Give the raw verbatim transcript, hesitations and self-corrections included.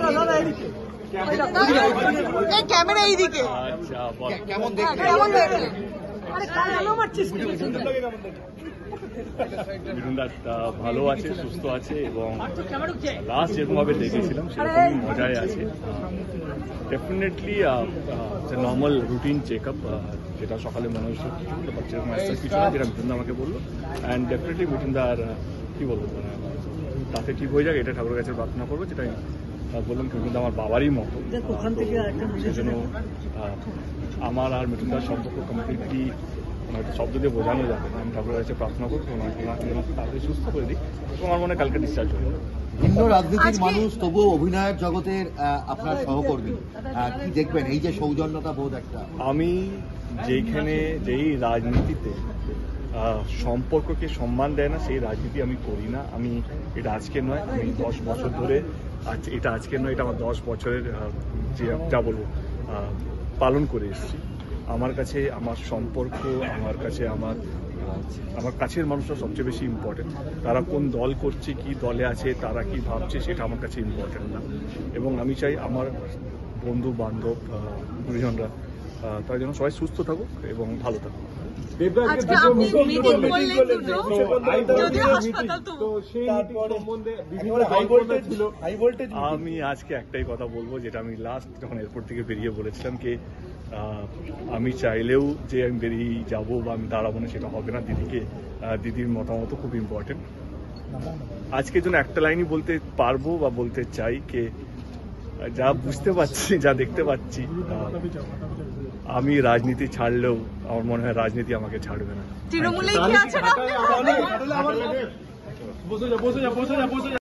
Camera এইদিকে কেমন দেখলেন? কেমন দেখলেন? মিঠুনদা ভালো আছে, সুস্থ আছে এবং লাস্ট যেরকমভাবে দেখেছিলাম সেরকমই মজায় আছে। Definitely normal routine check up যেটা সকালে মনে হচ্ছে সেরকম কিছু না, যেটা মিঠুনদা আমাকে বললো। অ্যান্ড ডেফিনেটলি মিঠুনদা আর কী বলবো, মানে তাতে ঠিক হয়ে যাক এটা ঠাকুরের কাছে প্রার্থনা করবো। যেটা বললাম মিঠুনদা আমার বাবারই মতো, সেজন্য আমার আর মিঠুনদার সম্পর্ক কমপ্লিটলি হয়তো শব্দ দিয়ে বোঝানো যাবে না। আমি ঠাকুরের কাছে প্রার্থনা করবো ওনাকে তাড়াতাড়ি সুস্থ করে দিই এবং আমার মনে কালকে ডিসচার্জ হয়ে যাবে। ভিন্ন রাজনীতির মানুষ তবুও অভিনয়ের জগতের আপনার সহকর্মী, কি দেখবেন এই যে সৌজন্যতা বোধ একটা? আমি যেখানে যেই রাজনীতিতে সম্পর্ককে সম্মান দেয় না সেই রাজনীতি আমি করি না। আমি এটা আজকে নয়, আমি দশ বছর ধরে আজ এটা আজকে নয়, এটা আমার দশ বছরের যে যা বলবো পালন করে এসেছি। আমার কাছে আমার সম্পর্ক, আমার কাছে আমার আমার কাছের মানুষরা সবচেয়ে বেশি ইম্পর্টেন্ট। তারা কোন দল করছে, কি দলে আছে, তারা কি ভাবছে, সেটা আমার কাছে ইম্পর্টেন্ট না। এবং আমি চাই আমার বন্ধু বান্ধব গুরুজনরা তারা যেন সবাই সুস্থ থাকুক এবং ভালো থাকুক। আমি আজকে একটাই কথা বলবো, যেটা আমি লাস্ট যখন এয়ারপোর্ট থেকে বেরিয়ে বলেছিলাম কি আমি চাইলেও যে আমি বেরিয়ে যাবো বা আমি দাঁড়াবো না সেটা হবে না। দিদিকে দিদির মতামত খুব ইম্পর্টেন্ট। আজকের জন্য একটা লাইনই বলতে পারবো বা বলতে চাই কে যা বুঝতে পারছি, যা দেখতে পাচ্ছি, আমি রাজনীতি ছাড়লেও আমার মনে হয় রাজনীতি আমাকে ছাড়বে না। তৃণমূলে কি আছে?